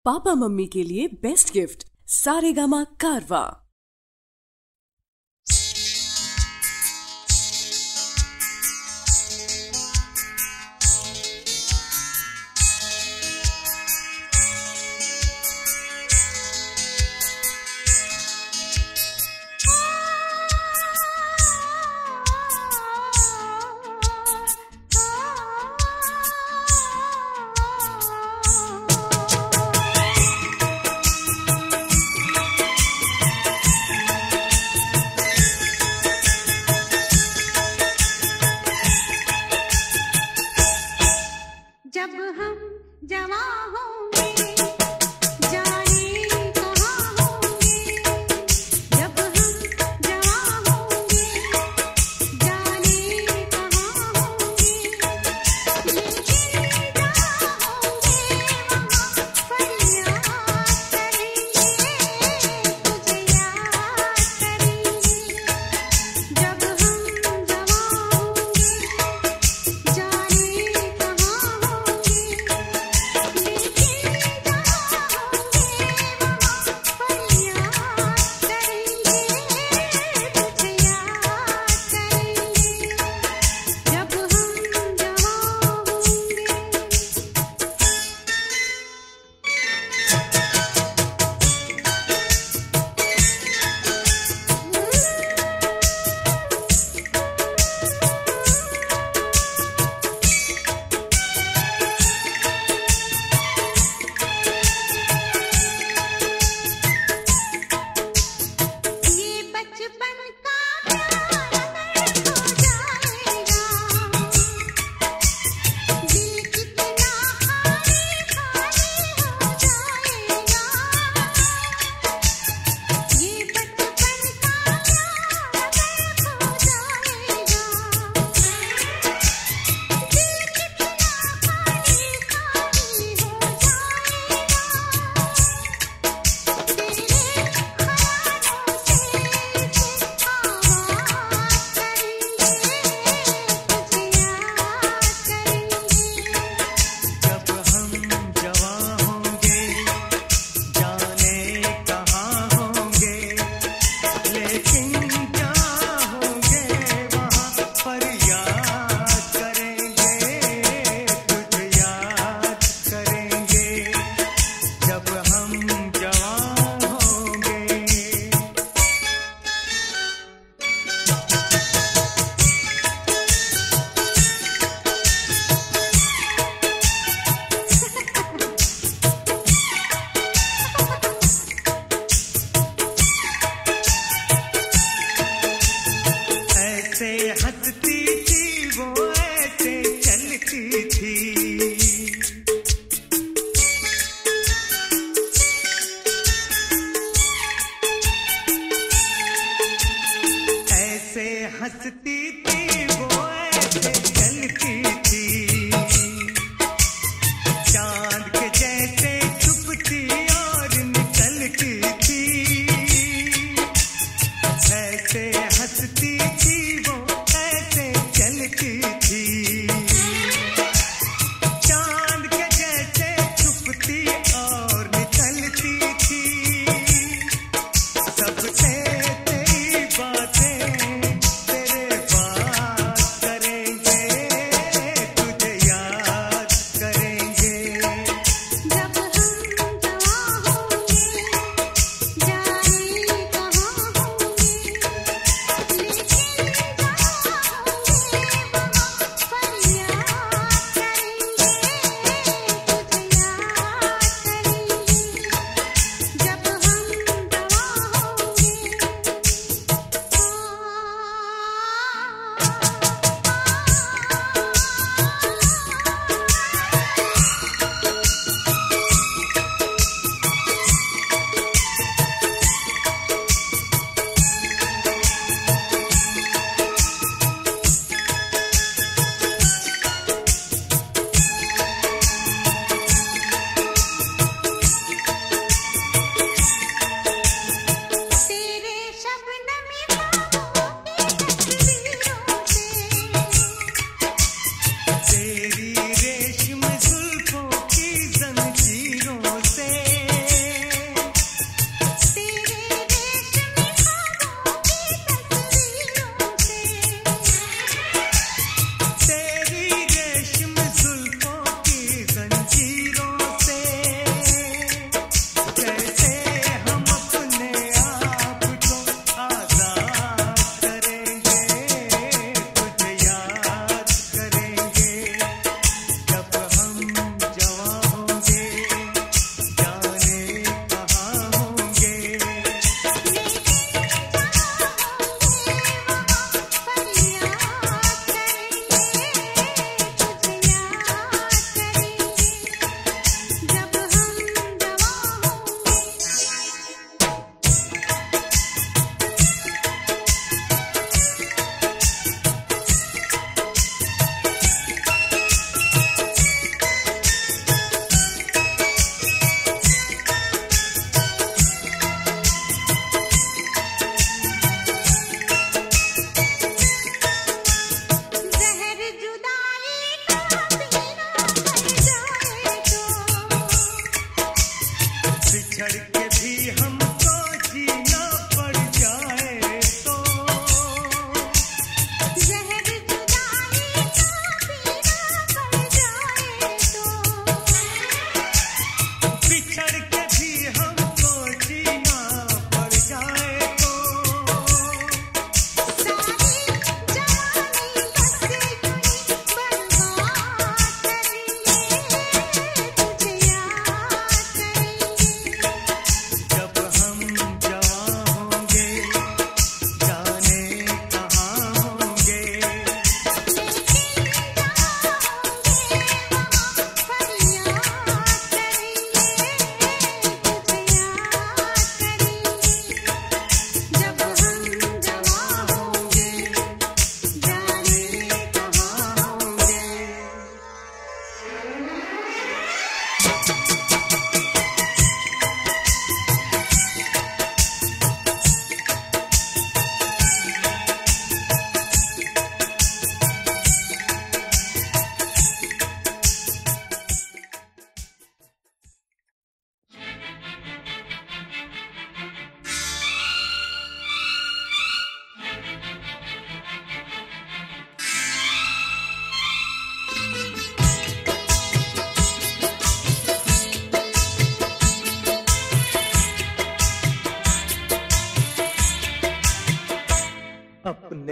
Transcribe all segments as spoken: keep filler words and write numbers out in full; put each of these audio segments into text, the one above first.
Papa mummy के लिए best gift Saregama कारवा। जब हम जवां होंगे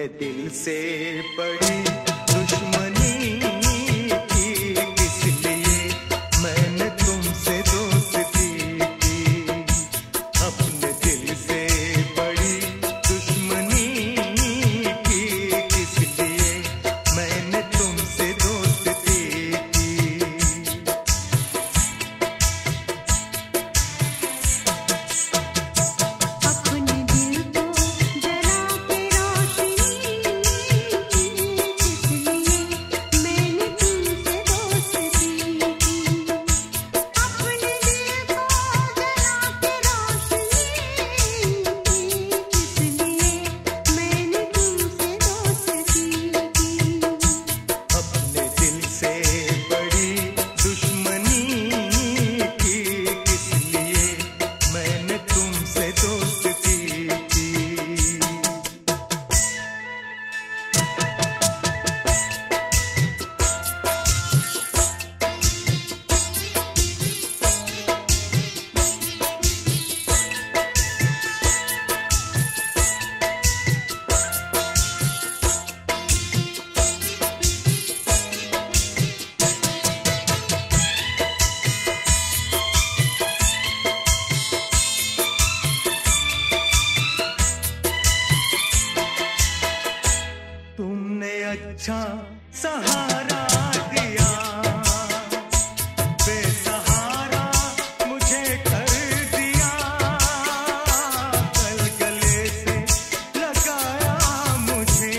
अपने दिल से बड़ी दुश्मनी की किस लिए मैंने तुमसे दोस्ती की। अपने दिल से बड़ी दुश्मनी की किस लिए मैंने तुमसे दोस्ती की। अपने दिल को जला के रोशनी किस लिए मैंने तुमसे दोस्ती की। अपने दिल को जला के रोशनी किस लिए मैंने तुमसे दोस्ती की। अपने दिल से बड़ी दुश्मनी की किस लिए मैंने तुमसे दोस्ती की। तुमने अच्छा सहारा दिया, बेसहारा मुझे कर दिया। कल गले से लगाया मुझे,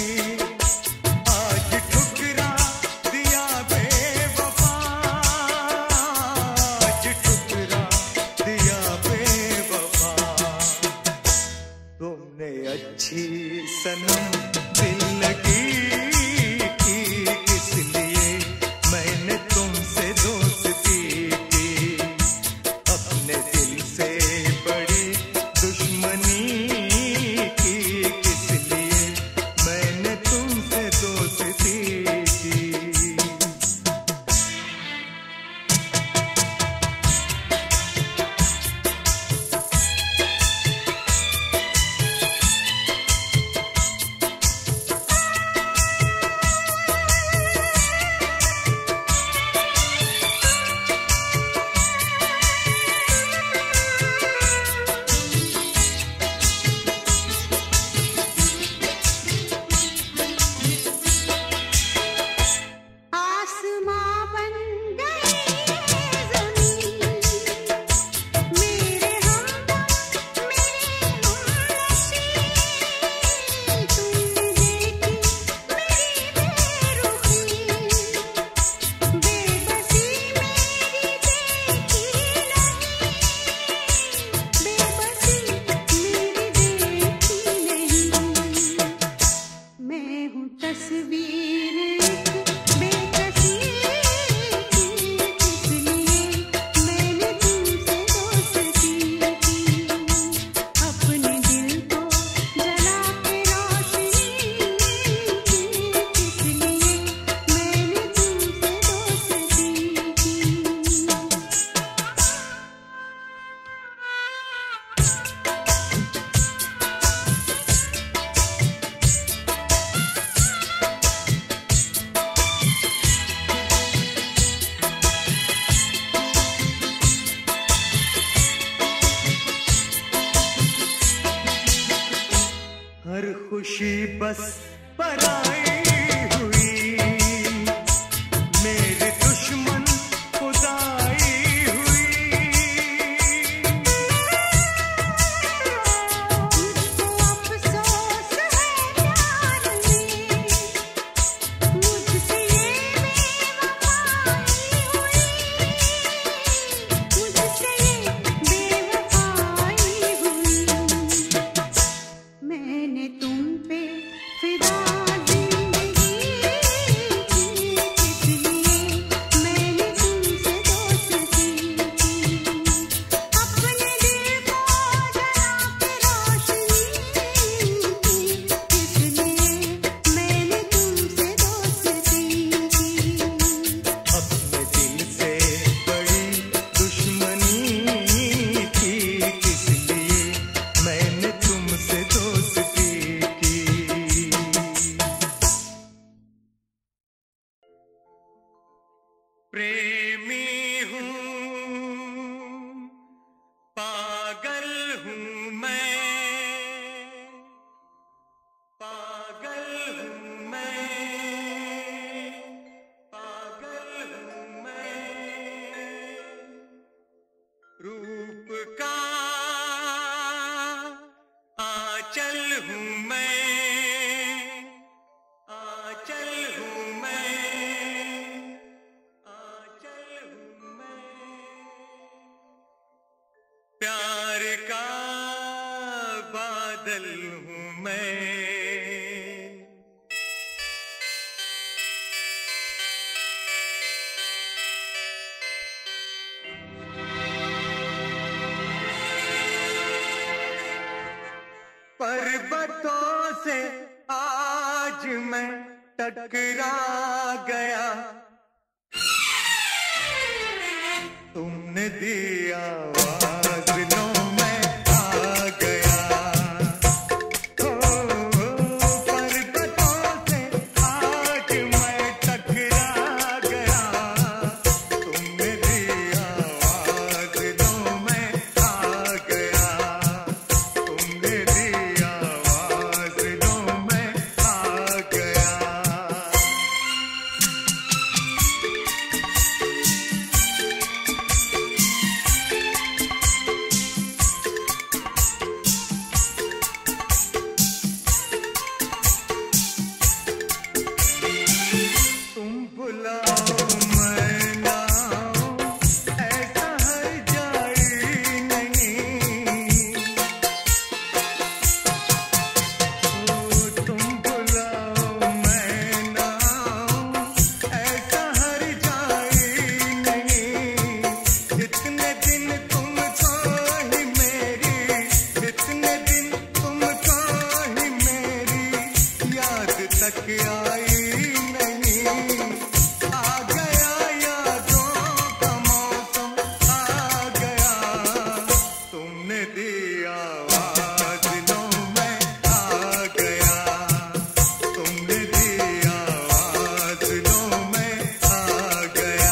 आज ठुकरा दिया बेवफा। आज ठुकरा दिया बेवफा। तुमने अच्छी सनम दिल लगी की किस लिए मैंने तुमसे दोस्ती की। अपने दिल से बड़ी दुश्मनी की किस लिए मैंने तुमसे दोस्ती की। आसमां बन गई ज़मीन मेरे हमदम मेरे हमनशी। तुमने देखी मेरी बेरुखी, बेबसी मेरी देखी नहीं, बेबसी मेरी देखी नहीं। मैं हूँ तस्वीर एक बेकसी की किस लिए मैंने तुमसे दोस्ती की। अपने दिल को जला के रोशनी किस लिए मैंने तुमसे दोस्ती की। हर खुशी बस पराई हुई, मेरे दुश्मन खुदाई हुई। मुझको अफसोस है प्यार में, मुझसे ये बेवफाई हुई, मुझसे ये बेवफाई हुई। मैंने तुम पे फिदा दिल रूप का आंचल हूँ मैं, आंचल हूँ मैं, आंचल हूँ मैं, प्यार का बादल हूँ मैं। पर्वतों से आज मैं टकरा गया, तुमने दिया आवाज लो मैं आ गया। हो पर्वतों से आज मैं टकरा गया, तुमने दिया आवाज लो मैं आ गया, तुमने दिया आवाज लो मैं आ गया। तुम बुलाओ मैं ना आऊं, ऐसा हर जाई नहीं। ओ तुम बुलाओ मैं ना आऊं, ऐसा हर जाई नहीं। इतने दिन तुमको ही मेरी, इतने दिन तुमको ही मेरी याद तक आई नहीं। आ गया यादों का मौसम आ गया, तुमने दिया आवाज लो मैं आ गया, तुमने दिया आवाज लो मैं आ गया।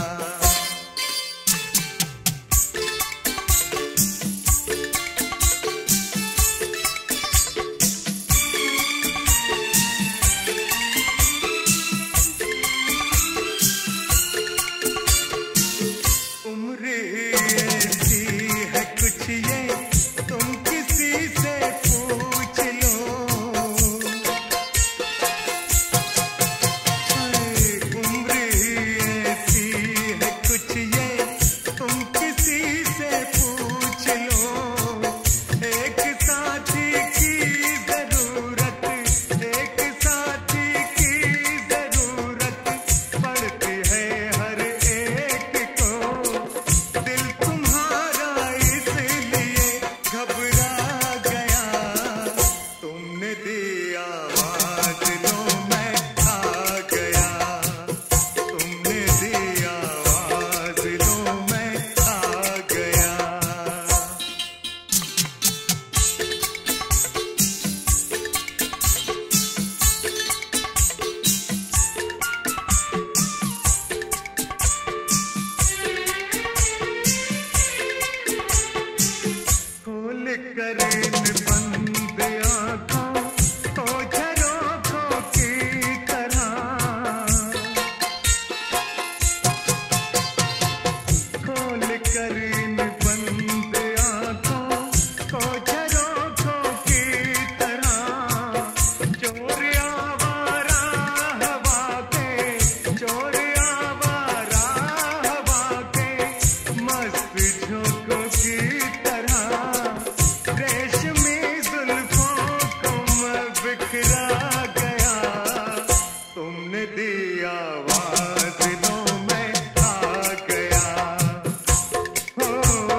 उम्र ऐसी है कुछ ये, तुम किसी से पूछ लो। अरे उम्र ऐसी है कुछ ये, तुम किसी से पूछ लो। एक साथी की जरूरत, एक साथी की जरूरत पड़ती है हर एक को। दिल तुम्हारा इसलिए घबरा गया, तुमने दिया आवाज लो मैं आ गया, तुमने दिया आवाज लो मैं आ गया। खोल कर इन बंद आँखों को झरोखों की तरह, खोल कर इन बंद आँखों को झरोखों की तरह। चोर आवारा हवा के, चोर आवारा हवा के मस्त झोंकों की तरह। रेशमी जुल्फों को मैं बिखरा गया, तुमने दिया आवाज लो मैं आ गया। हो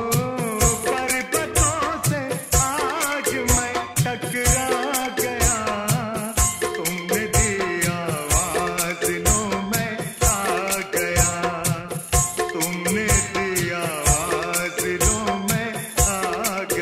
पर्वतों से आज मैं टकरा गया, तुमने दिया आवाज लो मैं आ गया, तुमने दिया आवाज लो मैं आ गया।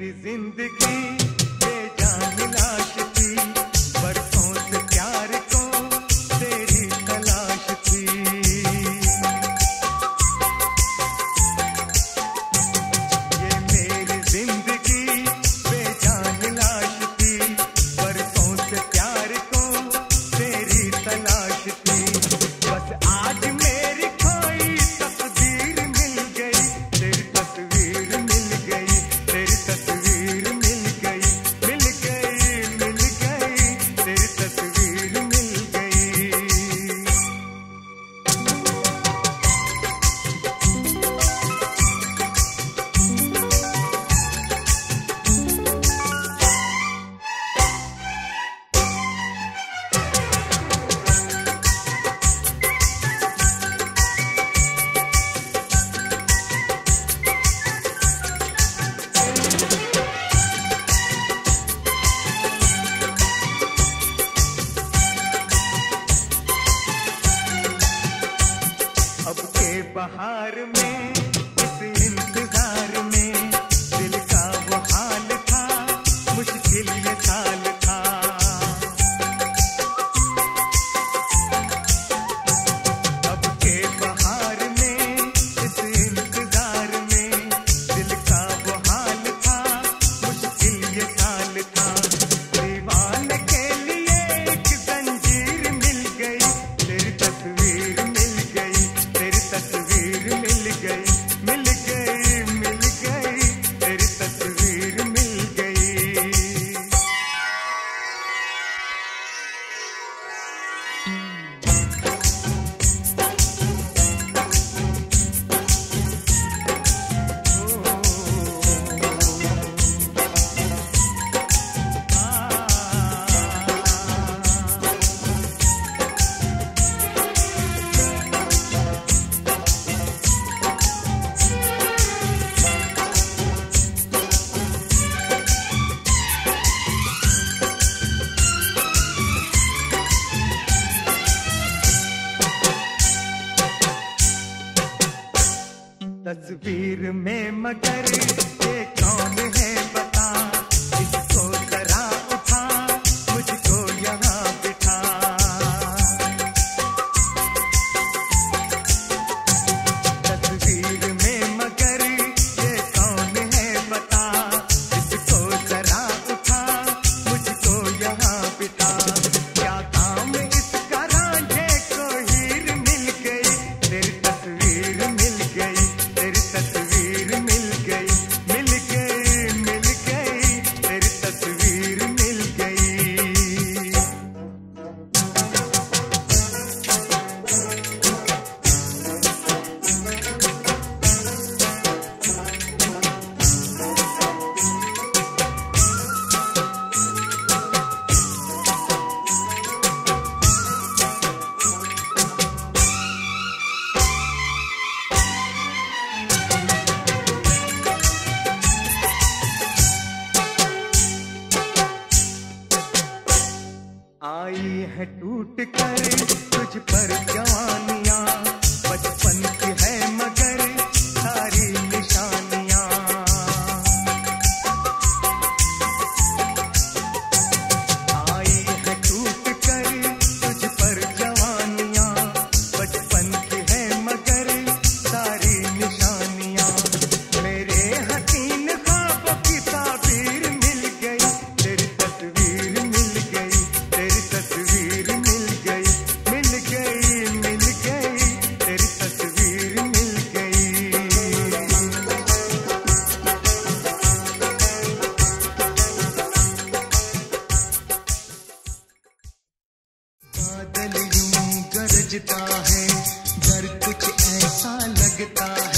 मेरी जिंदगी बेजान लाश थी, बरसों से प्यार को तेरी तलाश थी। ये मेरी जिंदगी बेजान लाश थी, बरसों से प्यार को तेरी तलाश थी। बस आज मेरी खोई तकदीर मिल गई, तेरी तस्वीर मिल गई, तेरी तस्वीर मिल गई, मिल गई, मिल गई, तेरी तस्वीर मिल गई। अब के बहार में इस इंतजार में दिल का वो हाल था, मुश्किल ये साल था। अब के बहार में इस इंतजार में दिल का वो हाल था, मुश्किल ये साल था। दीवाने के लिए एक जंजीर मिल गई, तेरी तस्वीर मिल गई, तेरी तस्वीर मिल गई, मिल गई, मिल गई, तेरी तस्वीर मिल गई। तस्वीर में मगर ये कौन है बता, इसको जरा उठा, मुझको यहाँ बिठा। तस्वीर में मगर ये कौन है बता, इसको जरा उठा, मुझको यहाँ बिठा। क्या काम इसका रांझे को हीर मिल गई, तेरी तस्वीर मिल गई, तेरी तस्वीर मिल गई, मिल गई, मिल गई, तेरी तस्वीर मिल गई। आई है टूट कर तुझ पर जवानियां, बचपन की है मगर सारी निशानियां। आई है टूट कर तुझ पर जवानियां, बचपन की है मगर सारी निशानियां। मेरे हसीन ख्वाबों की ताबीर मिल गई, तेरी तस्वीर मिल गई, तेरी तस्वीर मिल गई, मिल गई, मिल गई, तेरी तस्वीर मिल गई। बादल यूं गरजता है, डर कुछ ऐसा लगता है।